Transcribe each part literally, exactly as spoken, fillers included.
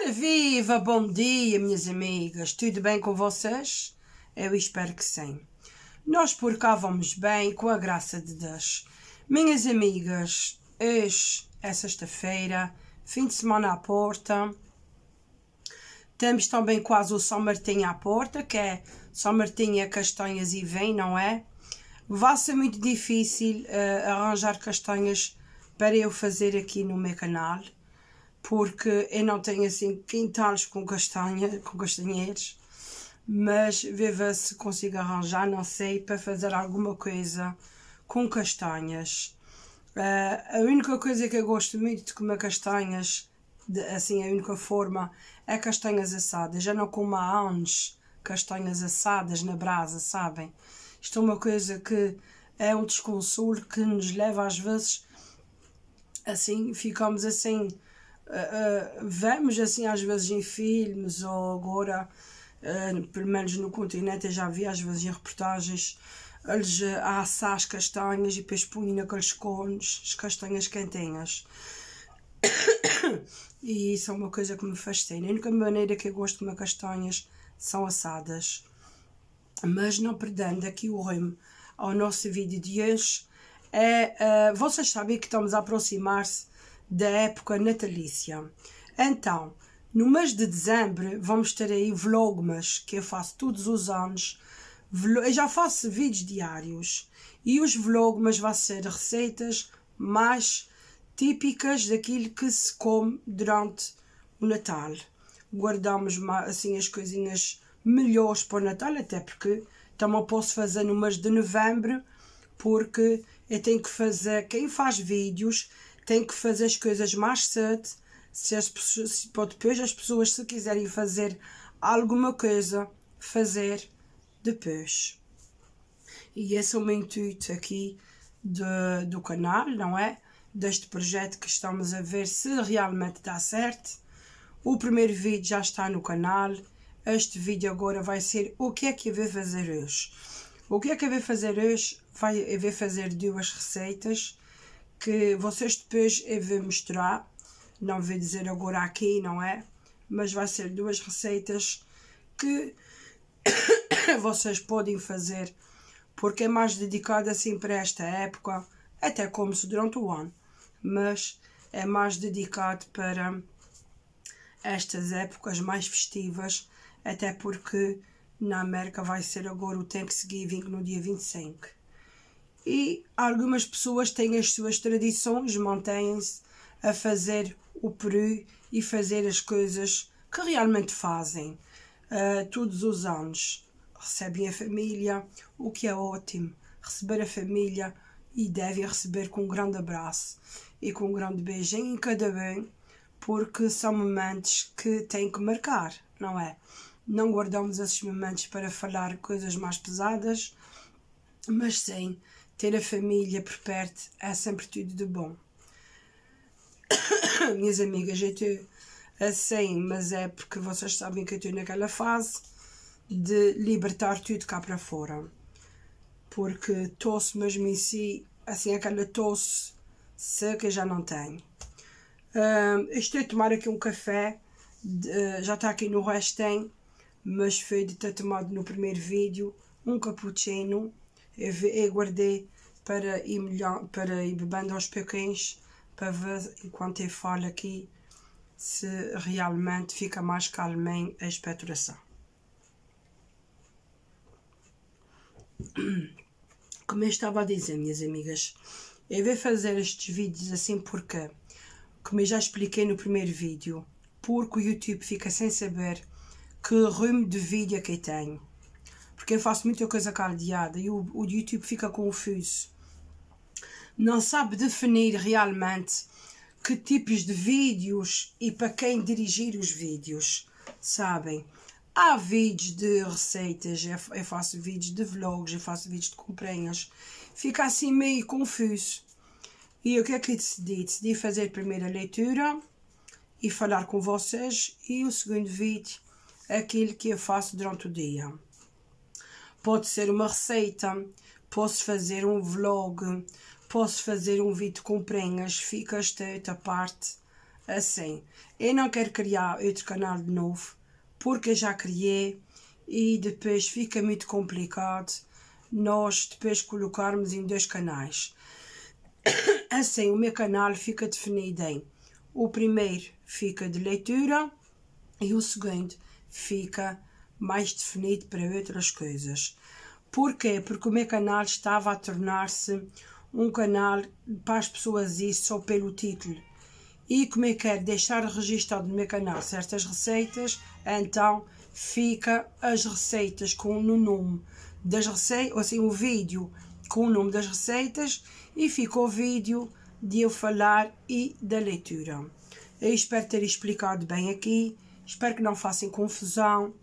Ora viva, bom dia minhas amigas, tudo bem com vocês? Eu espero que sim. Nós por cá vamos bem, com a graça de Deus. Minhas amigas, hoje é sexta-feira, fim de semana à porta. Temos também quase o São Martinho à porta, que é São Martinho, castanhas e vem, não é? Vai ser muito difícil uh, arranjar castanhas para eu fazer aqui no meu canal, porque eu não tenho assim quintais com castanha, com castanheiros, mas ver se consigo arranjar, não sei, para fazer alguma coisa com castanhas. Uh, a única coisa que eu gosto muito de comer castanhas, de, assim, a única forma, é castanhas assadas. Já não como há anos castanhas assadas na brasa, sabem? Isto é uma coisa que é um desconsolo que nos leva às vezes, assim, ficamos assim, uh, uh, vemos assim às vezes em filmes ou agora, uh, pelo menos no continente eu já vi às vezes em reportagens, eles uh, a assar as castanhas e depois punham naqueles cones, as castanhas quentinhas. E isso é uma coisa que me fascina. A única maneira que eu gosto de comer castanhas são assadas. Mas não perdendo aqui o rumo ao nosso vídeo de hoje, é, uh, vocês sabem que estamos a aproximar-se da época natalícia. Então, no mês de dezembro, vamos ter aí vlogmas, que eu faço todos os anos. Eu já faço vídeos diários. E os vlogmas vão ser receitas mais típicas daquilo que se come durante o Natal. Guardamos assim as coisinhas melhores para o Natal, até porque também posso fazer no mês de novembro, porque eu tenho que fazer, quem faz vídeos tem que fazer as coisas mais cedo, se as pessoas, se, depois as pessoas, se quiserem fazer alguma coisa, fazer depois. E esse é o meu intuito aqui de, do canal, não é? Deste projeto que estamos a ver se realmente dá certo. O primeiro vídeo já está no canal. Este vídeo agora vai ser o que é que eu vou fazer hoje. O que é que eu vou fazer hoje? Vai, eu vou fazer duas receitas que vocês depois eu vou mostrar. Não vou dizer agora aqui, não é? Mas vai ser duas receitas que vocês podem fazer, porque é mais dedicado assim para esta época, até como-se durante o ano, mas é mais dedicado para estas épocas mais festivas, até porque na América vai ser agora o Thanksgiving no dia vinte e cinco. E algumas pessoas têm as suas tradições, mantêm-se a fazer o peru e fazer as coisas que realmente fazem uh, todos os anos. Recebem a família, o que é ótimo. Receber a família e devem receber com um grande abraço e com um grande beijinho em cada bem, porque são momentos que têm que marcar, não é? Não guardamos esses momentos para falar coisas mais pesadas, mas sim, ter a família por perto é sempre tudo de bom. Minhas amigas, eu estou assim, mas é porque vocês sabem que eu estou naquela fase de libertar tudo cá para fora. Porque tosse mesmo em si, assim, aquela tosse seca já não tenho. Uh, estou a tomar aqui um café, uh, já está aqui no restem, mas foi de ter tomado no primeiro vídeo um cappuccino. Eu, eu guardei para ir, melhor, para ir bebendo aos pouquinhos, para ver enquanto eu falo aqui se realmente fica mais calminho a expectoração. Como eu estava a dizer, minhas amigas, eu vou fazer estes vídeos assim porque, como eu já expliquei no primeiro vídeo, porque o YouTube fica sem saber que rumo de vídeo é que eu tenho. Porque eu faço muita coisa caldeada e o, o YouTube fica confuso. Não sabe definir realmente que tipos de vídeos e para quem dirigir os vídeos, sabem? Há vídeos de receitas, eu faço vídeos de vlogs, eu faço vídeos de comprinhas. Fica assim meio confuso. E o que é que eu decidi? Decidi fazer a primeira leitura e falar com vocês, e o segundo vídeo é aquilo que eu faço durante o dia. Pode ser uma receita, posso fazer um vlog, posso fazer um vídeo com comprinhas, fica esta outra parte assim, eu não quero criar outro canal de novo, porque eu já criei e depois fica muito complicado nós depois colocarmos em dois canais. Assim, o meu canal fica definido em: o primeiro fica de leitura e o segundo fica mais definido para outras coisas. Porquê? Porque o meu canal estava a tornar-se um canal para as pessoas ir só pelo título. E como eu quero deixar registado no meu canal certas receitas, então fica as receitas com o nome das receitas, ou assim, o vídeo com o nome das receitas, e fica o vídeo de eu falar e da leitura. Eu espero ter explicado bem aqui, espero que não façam confusão.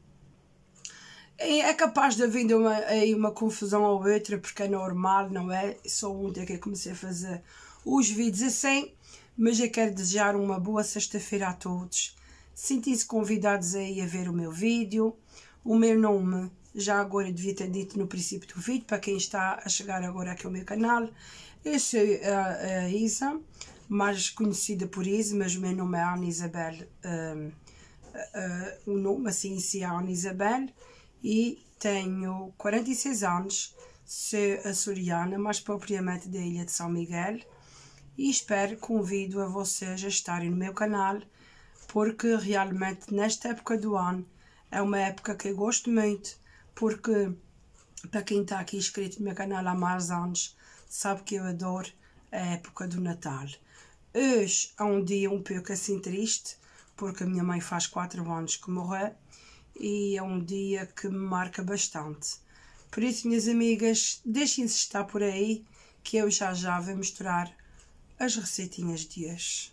É capaz de haver uma, aí uma confusão ou outra, porque é normal, não é? Só ontem que eu comecei a fazer os vídeos assim, mas eu quero desejar uma boa sexta-feira a todos. Sintam-se convidados aí a ver o meu vídeo. O meu nome, já agora devia ter dito no princípio do vídeo, para quem está a chegar agora aqui ao meu canal. Eu sou a, a Isa, mais conhecida por Isa, mas o meu nome é Ana Isabel, um, uh, uh, o nome assim se é Ana Isabel, e tenho quarenta e seis anos, sou açoriana, mais propriamente da ilha de São Miguel, e espero, convido a vocês a estarem no meu canal, porque realmente nesta época do ano é uma época que eu gosto muito, porque para quem está aqui inscrito no meu canal há mais anos, sabe que eu adoro a época do Natal. Hoje é um dia um pouco assim triste, porque a minha mãe faz quatro anos que morreu, e é um dia que me marca bastante. Por isso, minhas amigas, deixem-se estar por aí, que eu já já vou mostrar as receitinhas de hoje.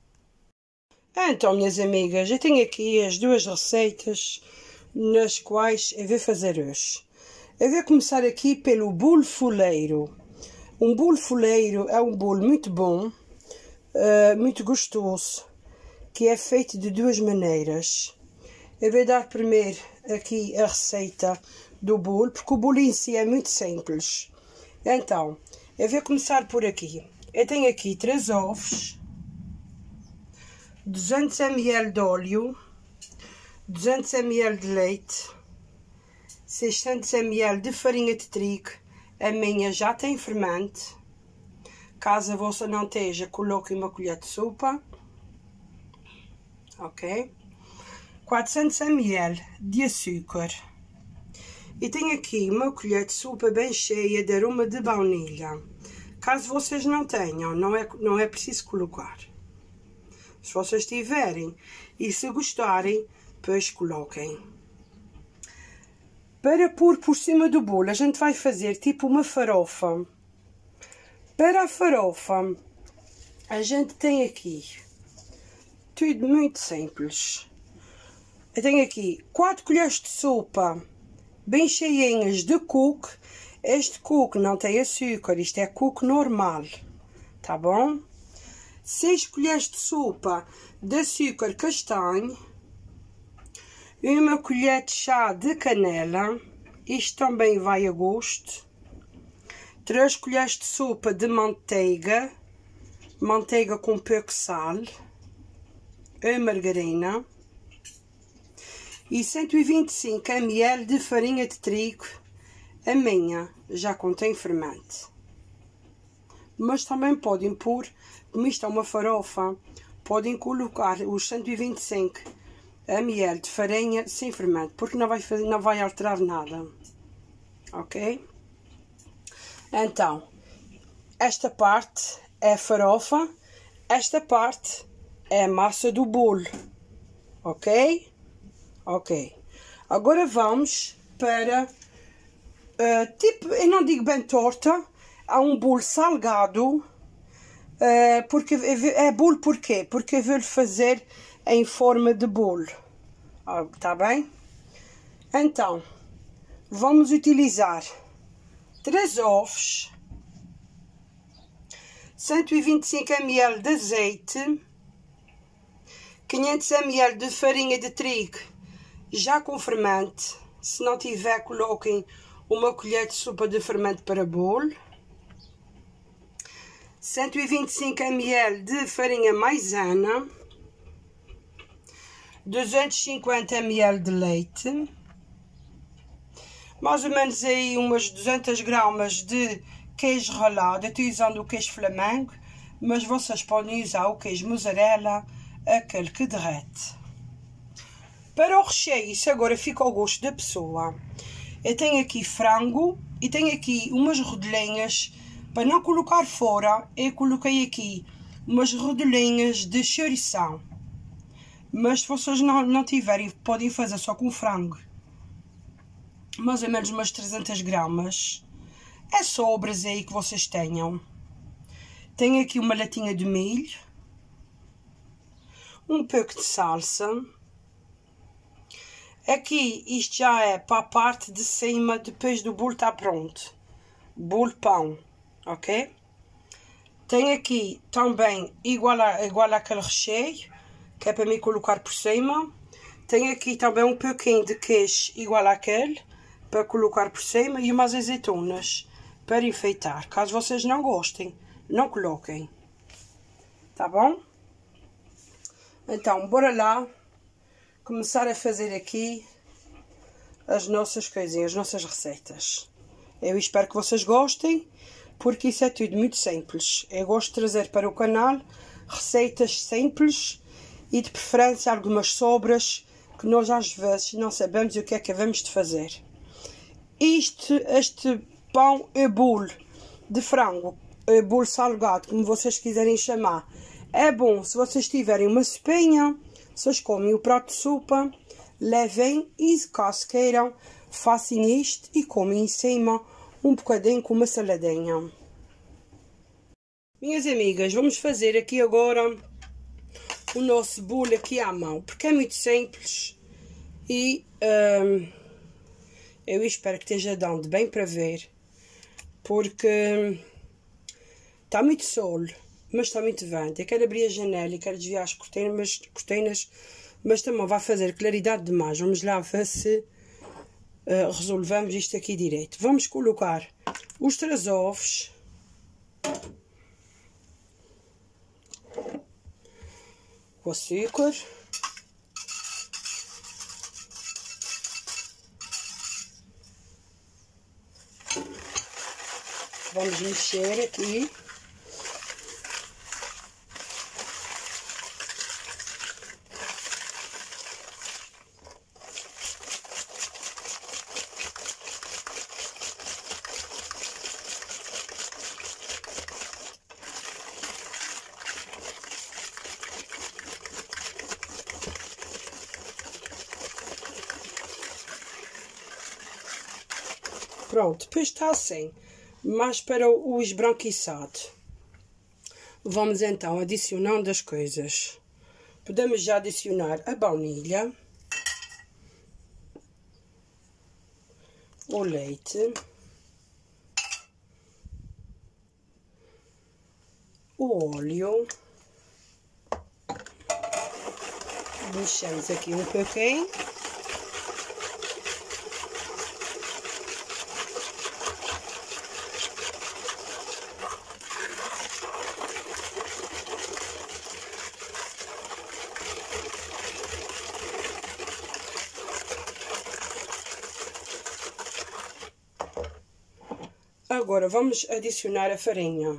Então, minhas amigas, eu tenho aqui as duas receitas nas quais eu vou fazer hoje. Eu vou começar aqui pelo bolo fuleiro. Um bolo fuleiro é um bolo muito bom, uh, muito gostoso, que é feito de duas maneiras. Eu vou dar primeiro aqui a receita do bolo, porque o bolo em si é muito simples. Então, eu vou começar por aqui. Eu tenho aqui três ovos, duzentos mililitros de óleo, duzentos mililitros de leite, seiscentos mililitros de farinha de trigo. A minha já tem fermento. Caso a vossa não esteja, coloquem uma colher de sopa. Ok? quatrocentos mililitros de açúcar. E tenho aqui uma colher de sopa bem cheia de aroma de baunilha. Caso vocês não tenham, não é, não é preciso colocar. Se vocês tiverem e se gostarem, depois coloquem. Para pôr por cima do bolo, a gente vai fazer tipo uma farofa. Para a farofa, a gente tem aqui tudo muito simples. Eu tenho aqui quatro colheres de sopa bem cheinhas de coco. Este coco não tem açúcar, isto é coco normal, tá bom? seis colheres de sopa de açúcar castanho, uma colher de chá de canela, isto também vai a gosto, três colheres de sopa de manteiga, manteiga com pouco sal, a margarina, e cento e vinte e cinco mililitros de farinha de trigo. A minha já contém fermento, mas também podem pôr, como isto é uma farofa, podem colocar os cento e vinte e cinco mililitros de farinha sem fermento, porque não vai, fazer, não vai alterar nada, ok? Então, esta parte é a farofa, esta parte é a massa do bolo, ok? Ok. Agora vamos para, uh, tipo, eu não digo bem torta, há um bolo salgado, uh, porque é bolo porquê? Porque eu vou fazer em forma de bolo, oh, tá bem? Então, vamos utilizar três ovos, cento e vinte e cinco mililitros de azeite, quinhentos mililitros de farinha de trigo já com fermento. Se não tiver, coloquem uma colher de sopa de fermento para bolo, cento e vinte e cinco mililitros de farinha maisena, duzentos e cinquenta mililitros de leite, mais ou menos aí umas duzentas gramas de queijo ralado. Eu estou usando o queijo Flamengo, mas vocês podem usar o queijo mussarela, aquele que derrete. Para o recheio, isso agora fica ao gosto da pessoa. Eu tenho aqui frango e tenho aqui umas rodelinhas, para não colocar fora, eu coloquei aqui umas rodelinhas de chourição. Mas se vocês não, não tiverem, podem fazer só com frango. Mais ou menos umas trezentas gramas. É sobras aí que vocês tenham. Tenho aqui uma latinha de milho. Um pouco de salsa. Aqui, isto já é para a parte de cima, depois do bolo estar pronto. Bolo pão, ok? Tenho aqui também, igual, a, igual àquele recheio, que é para me colocar por cima. Tenho aqui também um pouquinho de queijo, igual àquele, para colocar por cima. E umas azeitonas, para enfeitar. Caso vocês não gostem, não coloquem. Tá bom? Então, bora lá começar a fazer aqui as nossas coisinhas, as nossas receitas. Eu espero que vocês gostem, porque isso é tudo muito simples. Eu gosto de trazer para o canal receitas simples e de preferência algumas sobras que nós às vezes não sabemos o que é que havemos de fazer. Este, este pão é bolo de frango, é bolo salgado, como vocês quiserem chamar. É bom se vocês tiverem uma sopinha. Vocês comem o prato de sopa, levem e, caso queiram, façam isto e comem em cima um bocadinho com uma saladinha. Minhas amigas, vamos fazer aqui agora o nosso bolo aqui à mão, porque é muito simples e hum, eu espero que esteja dando bem para ver, porque está muito sol. Mas está muito vento. Eu quero abrir a janela e quero desviar as cortinas, mas, cortinas, mas também vai fazer claridade demais. Vamos lá ver se uh, resolvemos isto aqui direito. Vamos colocar os três ovos. O açúcar. Vamos mexer aqui. Pronto, depois está assim, mas para o esbranquiçado. Vamos então adicionando as coisas. Podemos já adicionar a baunilha, o leite, o óleo. Mexemos aqui um pouquinho. Agora vamos adicionar a farinha.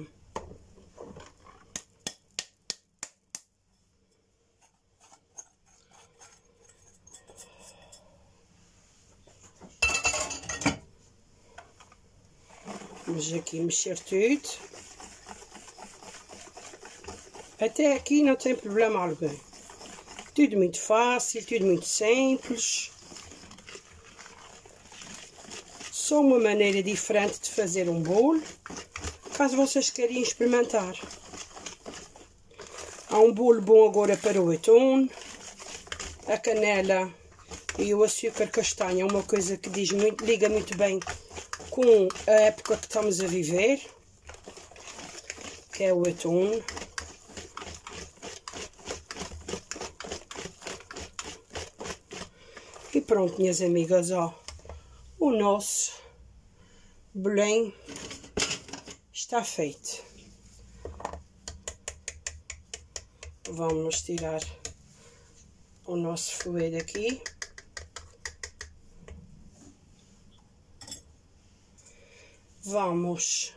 Vamos aqui mexer tudo. Até aqui não tem problema algum. Tudo muito fácil, tudo muito simples. Só uma maneira diferente de fazer um bolo, caso vocês queiram experimentar. Há um bolo bom agora para o atum, a canela e o açúcar castanho é uma coisa que diz muito, liga muito bem com a época que estamos a viver, que é o atum. E pronto, minhas amigas, ó, o nosso bolinho está feito. Vamos tirar o nosso fouet aqui. Vamos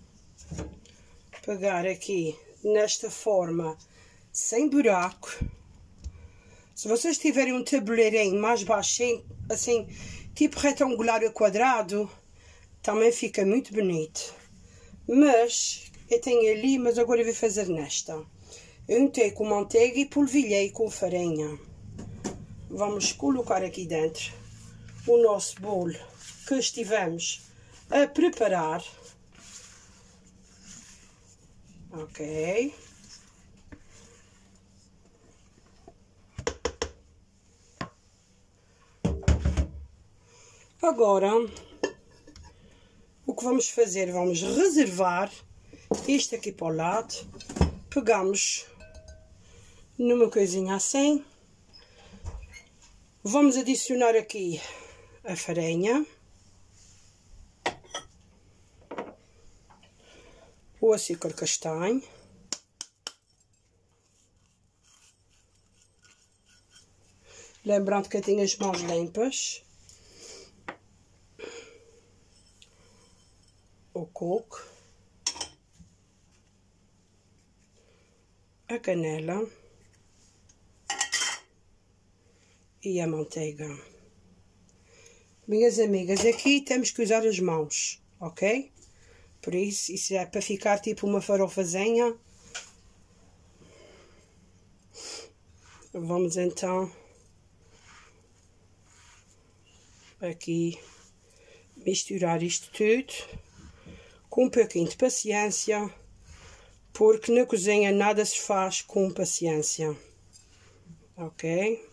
pegar aqui nesta forma, sem buraco. Se vocês tiverem um tabuleirinho mais baixinho, assim, tipo retangular ou quadrado, também fica muito bonito. Mas, eu tenho ali, mas agora eu vou fazer nesta. Eu untei com manteiga e polvilhei com farinha. Vamos colocar aqui dentro o nosso bolo que estivemos a preparar. Ok. Agora, o que vamos fazer? Vamos reservar isto aqui para o lado. Pegamos numa coisinha assim. Vamos adicionar aqui a farinha. O açúcar castanho. Lembrando que eu tenho as mãos limpas. O coco. A canela. E a manteiga. Minhas amigas, aqui temos que usar as mãos, ok? Por isso, isso é para ficar tipo uma farofazinha. Vamos então aqui misturar isto tudo com um pouquinho de paciência, porque na cozinha nada se faz com paciência, ok?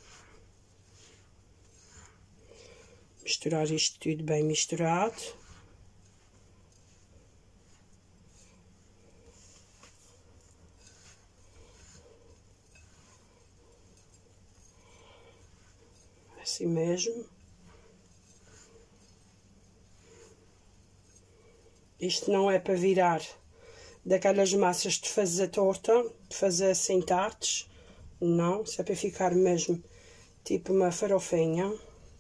Misturar isto tudo bem misturado. Assim mesmo. Isto não é para virar daquelas massas de fazer torta, de fazer assim tartes. Não, isso é para ficar mesmo tipo uma farofinha.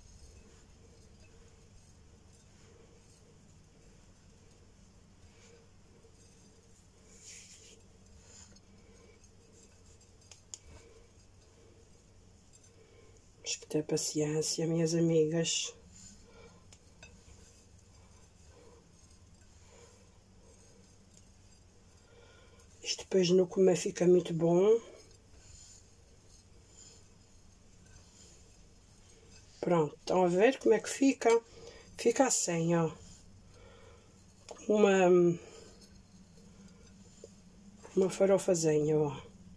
Temos que ter paciência, minhas amigas. Isto depois no comer fica muito bom. Pronto, estão a ver como é que fica? Fica assim, ó. Uma, uma farofazinha, ó.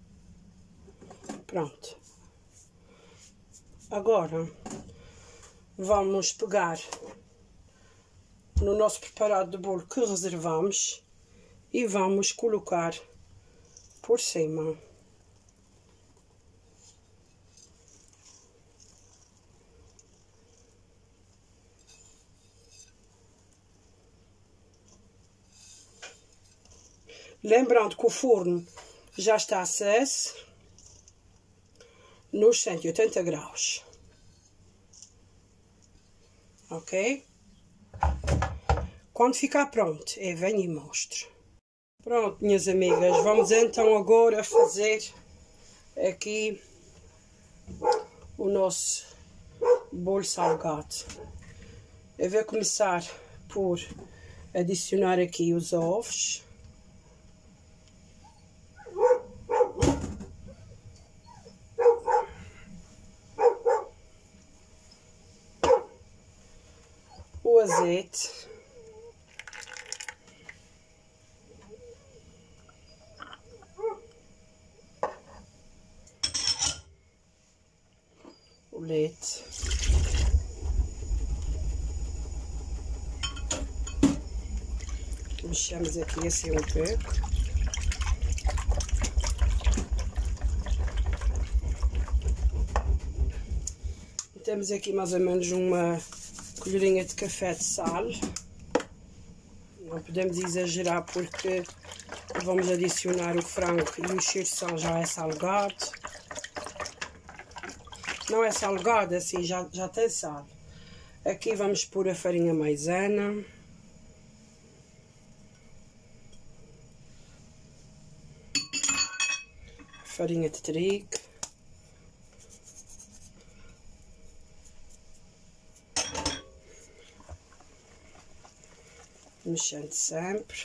Pronto. Agora, vamos pegar no nosso preparado de bolo que reservamos e vamos colocar por cima. Lembrando que o forno já está aceso nos cento e oitenta graus. Ok? Quando ficar pronto, eu venho e mostro. Pronto, minhas amigas, vamos então agora fazer aqui o nosso bolo salgado. Eu vou começar por adicionar aqui os ovos. O azeite. O leite. Mexemos aqui assim um pouco. Temos aqui mais ou menos uma colherinha de café de sal. Não podemos exagerar porque vamos adicionar o frango e o cheiro de sal já é salgado. não é salgada assim, já, já tem sal. Aqui vamos pôr a farinha maisena. Farinha de trigo. Mexendo sempre.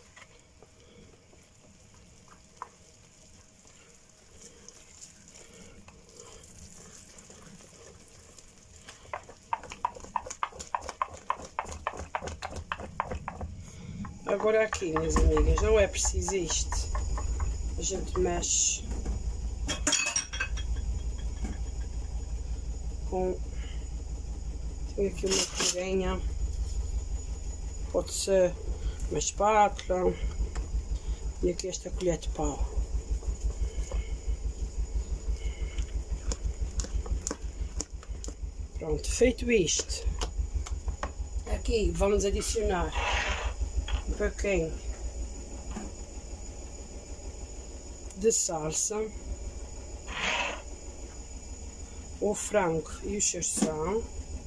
Agora aqui, minhas amigas, não é preciso isto. A gente mexe com... Tenho aqui uma colherinha. Pode ser uma espátula. E aqui esta colher de pau. Pronto, feito isto. Aqui vamos adicionar um pouquinho de salsa, o frango e o cherção,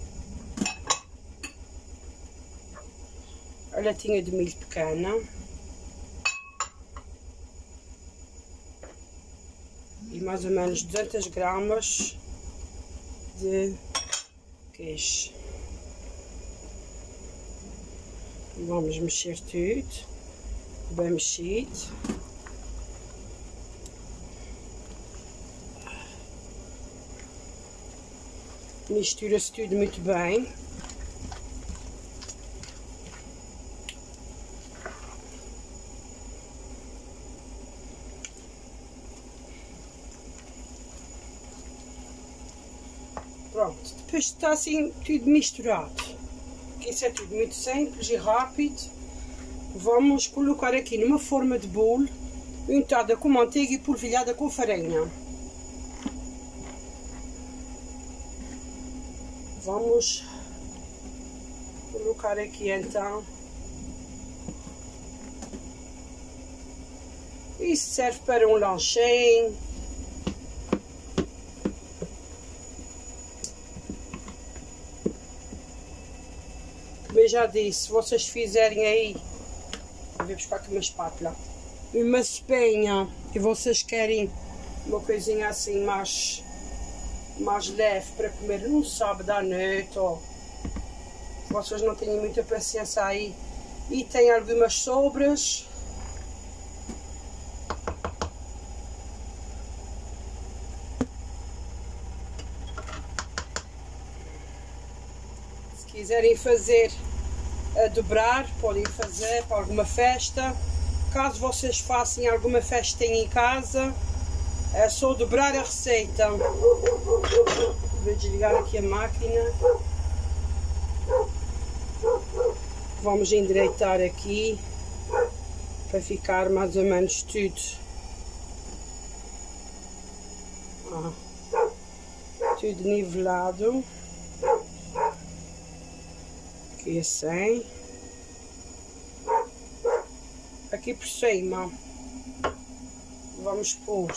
a latinha de milho pequena e mais ou menos duzentas gramas de queijo. Vamos mexer tudo, bem mexido. Mistura-se tudo muito bem. Pronto, depois está assim tudo misturado. Isso é tudo muito simples e rápido. Vamos colocar aqui numa forma de bolo, untada com manteiga e polvilhada com farinha. Vamos colocar aqui então. Isso serve para um lanchinho. Como eu já disse, se vocês fizerem aí, vou buscar aqui uma espátula, uma sopinha e vocês querem uma coisinha assim mais, mais leve para comer num sábado à noite, ou vocês não têm muita paciência aí e têm algumas sobras, se quiserem fazer a dobrar, podem fazer para alguma festa. Caso vocês façam alguma festinha em casa, é só dobrar a receita. Vou desligar aqui a máquina. Vamos endireitar aqui para ficar mais ou menos tudo. Ah, tudo nivelado. Aqui assim. Aqui por cima vamos pôr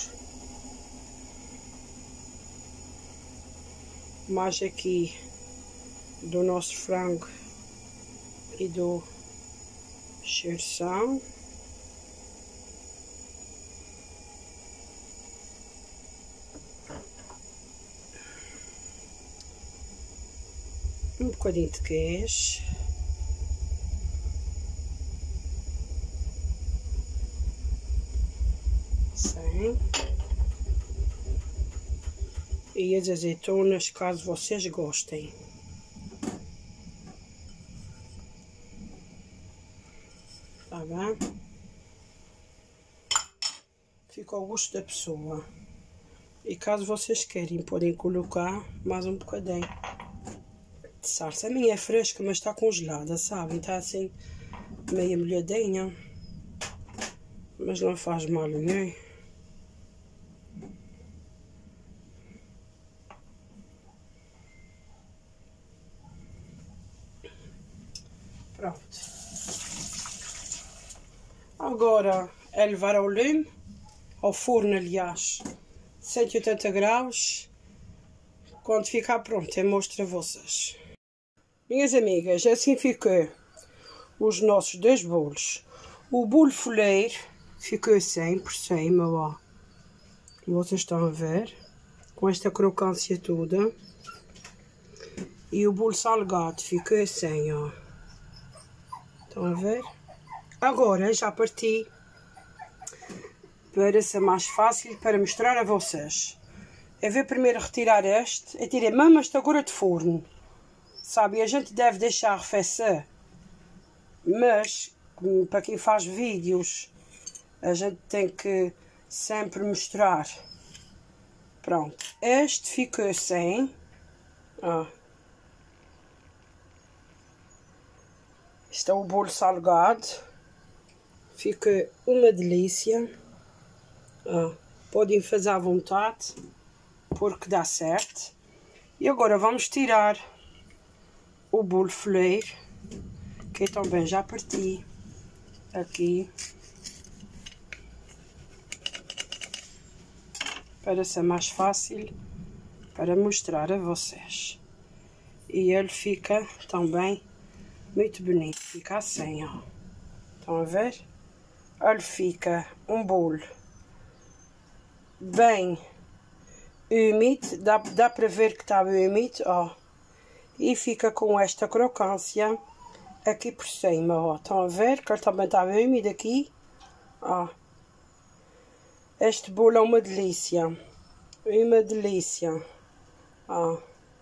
mais aqui do nosso frango e do cherção. Um bocadinho de queijo. Assim. E as azeitonas, caso vocês gostem. Tá bem? Fica ao gosto da pessoa. E caso vocês querem, podem colocar mais um bocadinho de salsa. A minha é fresca, mas está congelada, sabem? Está assim, meio molhadinha. Mas não faz mal nenhum. Pronto. Agora é levar ao lume, ao forno, aliás, cento e oitenta graus, Quando ficar pronto, eu mostro a vocês. Minhas amigas, assim ficou os nossos dois bolos. O bolo folheiro ficou assim por cima, ó. Vocês estão a ver? Com esta crocância toda. E o bolo salgado ficou assim, ó. Estão a ver? Agora já parti para ser mais fácil para mostrar a vocês. Eu vou primeiro retirar este. Eu tirei mesmo este agora de forno. Sabe, a gente deve deixar arrefecer. Mas, para quem faz vídeos, a gente tem que sempre mostrar. Pronto. Este ficou assim. Ó. Este é o bolo salgado. Fica uma delícia. Ó. Podem fazer à vontade, porque dá certo. E agora vamos tirar o bolo folheiro, que eu também já parti aqui, para ser mais fácil para mostrar a vocês. E ele fica também muito bonito, fica assim, ó. Estão a ver? Ele fica um bolo bem úmido, dá, dá para ver que está úmido, ó. E fica com esta crocância aqui por cima, ó. Estão a ver que ele também está úmido aqui, ó. Este bolo é uma delícia, uma delícia, ó.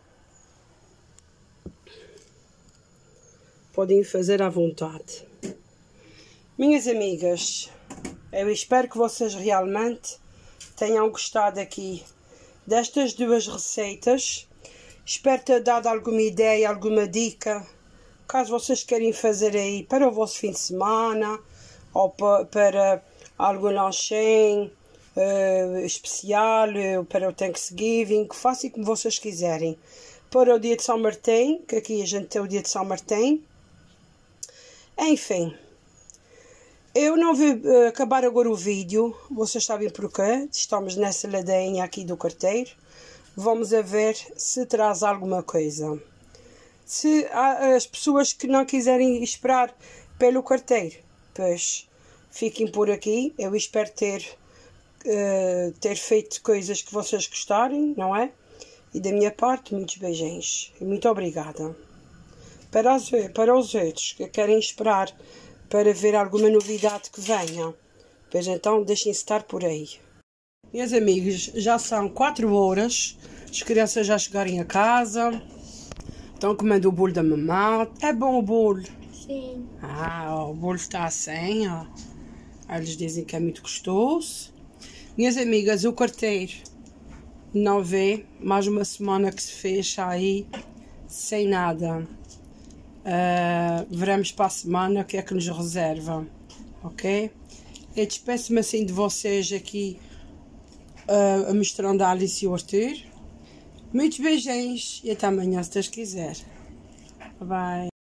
Podem fazer à vontade. Minhas amigas, eu espero que vocês realmente tenham gostado aqui destas duas receitas. Espero ter dado alguma ideia, alguma dica, caso vocês querem fazer aí para o vosso fim de semana, ou pa, para algum lanchinho uh, especial, uh, para o Thanksgiving, que façam como vocês quiserem. Para o dia de São Martim, que aqui a gente tem o dia de São Martim. Enfim, eu não vou uh, acabar agora o vídeo, vocês sabem porquê. Estamos nessa ladainha aqui do carteiro. Vamos a ver se traz alguma coisa. Se há as pessoas que não quiserem esperar pelo carteiro, pois fiquem por aqui. Eu espero ter, uh, ter feito coisas que vocês gostarem, não é? E da minha parte, muitos beijinhos. E muito obrigada. Para os, para os outros que querem esperar para ver alguma novidade que venha, pois então deixem-se estar por aí. Meus amigos, já são quatro horas, as crianças já chegarem a casa, estão comendo o bolo da mamãe. É bom o bolo? Sim. Ah, ó, o bolo está assim, ó. Eles dizem que é muito gostoso. Minhas amigas, o carteiro não vê, mais uma semana que se fecha aí, sem nada. Uh, veremos para a semana o que é que nos reserva, ok? Eu despeço-me assim de vocês aqui, Uh, mostrando a Alice e o Arthur. Muitos beijinhos e até amanhã, se Deus quiser. Bye bye.